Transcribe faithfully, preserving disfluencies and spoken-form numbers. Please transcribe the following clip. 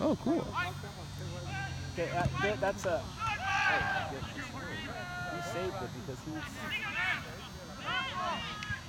Oh, cool. Okay, that, that, that's a. Oh my goodness. He saved it because he's.